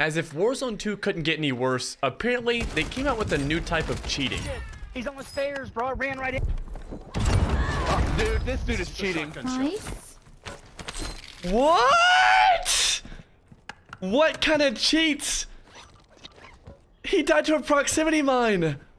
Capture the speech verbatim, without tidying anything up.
As if Warzone two couldn't get any worse, apparently they came out with a new type of cheating. He's on the stairs, bro. I ran right in. Oh, dude, this dude is cheating. Nice. What? What kind of cheats? He died to a proximity mine.